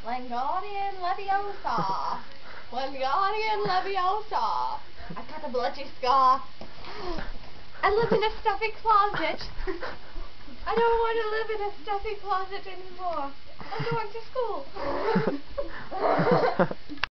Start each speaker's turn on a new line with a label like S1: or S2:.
S1: Wingardium Leviosa. Wingardium Leviosa. I got a bloody scar. I live in a stuffy closet. I don't want to live in a stuffy closet anymore. I'm going to school.